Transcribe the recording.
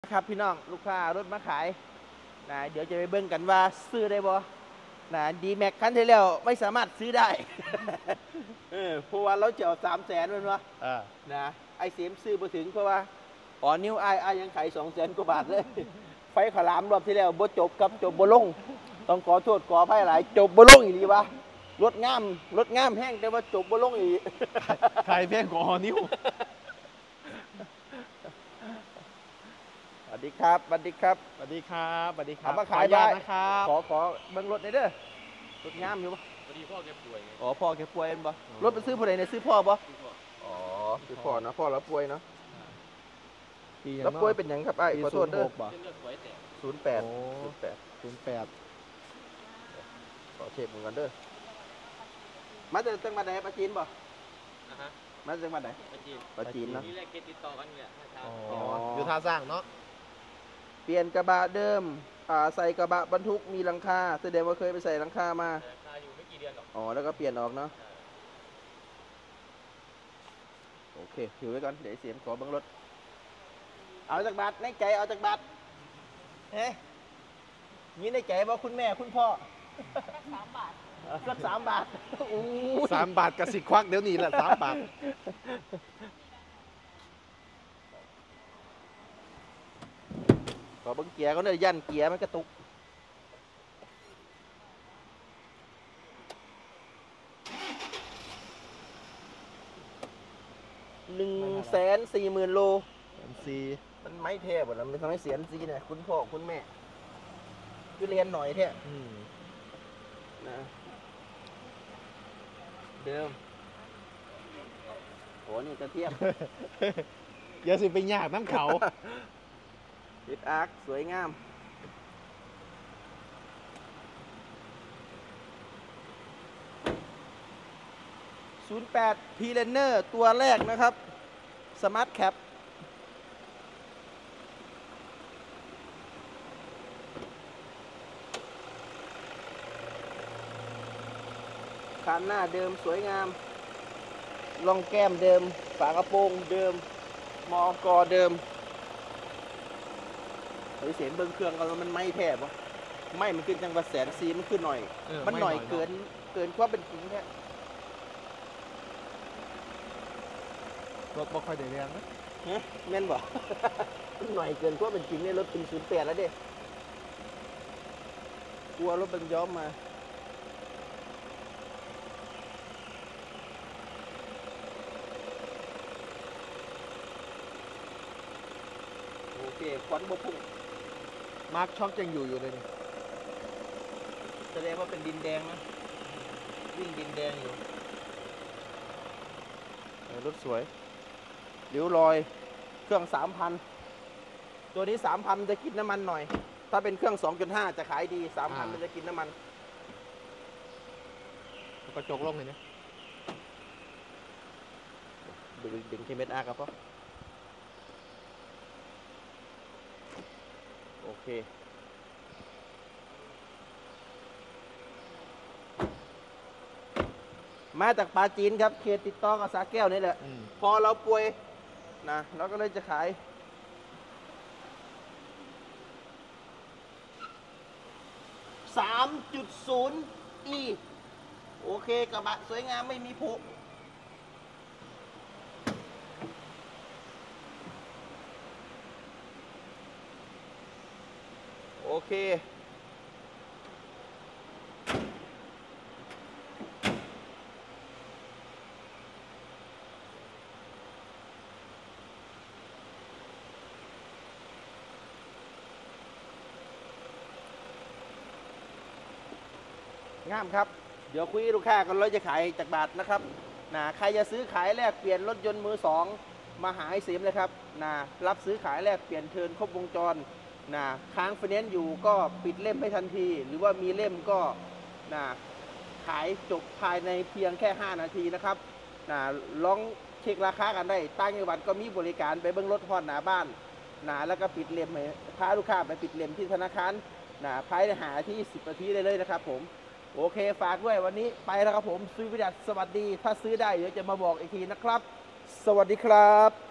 ครับพี่น้องลูกค้ารถมาขายนะเดี๋ยวจะไปเบิ่งกันว่าซื้อได้บ่นะดีแม็กคันที่แล้วไม่สามารถซื้อได้ เพราะว่าเราเจียว300,000มันวะนะไอเสียมซื้อมาถึงเพราะว่านิ้วไอยังขาย200,000 กว่าบาทเลย ไฟขลามรอบที่แล้วบ่จบกับจบบ่ลงต้องขอโทษขออภัยหลายจบบ่ลงอีกดีวะรถงามแห้งแต่ว่าจบบ่ลงอีกใครแพงกว่านิ้วสวัสดีครับสวัสดีครับสวัสดีครับสวัสดีครับเอามาขายบ้านนะครับขอเบิ่งรถหน่อยเด้อรถงามอยู่ปะพอดีพ่อแกป่วยไงพ่อแกป่วยเห็นปะรถไปซื้อผู้ใดเนี่ยซื้อพ่อปะซื้อพ่อซื้อพ่อนะพ่อเราป่วยเนาะปีแล้วป่วยเป็นยังครับไอ้ขอโทษเด้อเส้นเลือดฝอยแตก 08ขอเช็คเหมือนกันเด้อมาจากจังหวัดไหนปราจีนปะนะฮะมาจากจังหวัดไหนปราจีนเนาะนี่แรกเกติดต่อกันเนี่ยเช้าอยู่ท่าสร้างเนาะเปลี่ยนกระบะเดิมใส่กระบะบรรทุกมีหลังคาแสดงว่าเคยไปใส่หลังคามาคาอยู่ไม่กี่เดือนหรอกแล้วก็เปลี่ยนออกเนาะโอเคถือไว้ก่อนเดี๋ยวเสียมขอเบิ่งรถเอาจากบาทในใจเอาจากบาทมีในใจว่าคุณแม่คุณพ่อ3 บาทสัก3 บาท 3 บาทกับ10 ควักเดี๋ยวนี้แหละ3 บาทขอเบิ่งเกียร์ก็เลยยันเกียร์มันกระตุก140,000 โลมันไม่เทพหรอกมันทำให้เสียนซีเนี่ยคุณพ่อคุณแม่คือเรียนหน่อยเท่นะเดิมโหนี่จะเทียบอย่าสิไปยากน้ำเขาติดอาร์คสวยงาม08 P-Runner ตัวแรกนะครับสมาร์ทแคปคันหน้าเดิมสวยงามรองแก้มเดิมฝากระโปรงเดิมมอกอเดิมเสียงเบิ้งเครื่องกันมันไม่แทบวะไม่มันขึ้นจังว่า140,000มันขึ้นหน่อยมันหน่อยเกินความเป็นจริงแค่รถบ่ค่อยได้แรงนะแม่นบ่ หน่อยเกินความเป็นจริงเนี่ยรถเป็น08แล้วเด้กลัวรถมันย้อมมาโอเคควันบพุ่งมาร์คช็อกยังอยู่เลยนี่แสดงว่าเป็นดินแดงนะวิ่งดินแดงอยู่รถสวยเลี้ยวลอยเครื่อง 3,000 ตัวนี้ 3,000 จะกินน้ำมันหน่อยถ้าเป็นเครื่อง 2.5 จะขายดี 3,000 มันจะกินน้ำมันกระจกลงเลยเนี่ยดึงเคเมตอาร์ครับพ่อโอเคมาจากปาจีนครับเขตติดต่อกับสาแก้วนี่แหละพอเราป่วยนะเราก็เลยจะขาย3.0 e โอเคกระบะสวยงามไม่มีผุโอเคงามครับเดี๋ยวคุยลูกค้ากันเราจะขายจากบาทนะครับใครจะซื้อขายแลกเปลี่ยนรถยนต์มือ2มาหาไอ้เสียมเลยครับรับซื้อขายแลกเปลี่ยนเทิร์นครบวงจรค้างไฟแนนซ์อยู่ก็ปิดเล่มให้ทันทีหรือว่ามีเล่มก็ขายจบภายในเพียงแค่5 นาทีนะครับลองเช็คราคากันได้ต่างจังหวัดก็มีบริการไปเบิ้งรถฮอดหน้าบ้านแล้วก็ปิดเล่มให้พาลูกค้าไปปิดเล่มที่ธนาคารภายในหาที่10 นาทีได้เลยนะครับผมโอเคฝากด้วยวันนี้ไปแล้วครับผมซื้อประหยัดสวัสดีถ้าซื้อได้เดี๋ยวจะมาบอกอีกทีนะครับสวัสดีครับ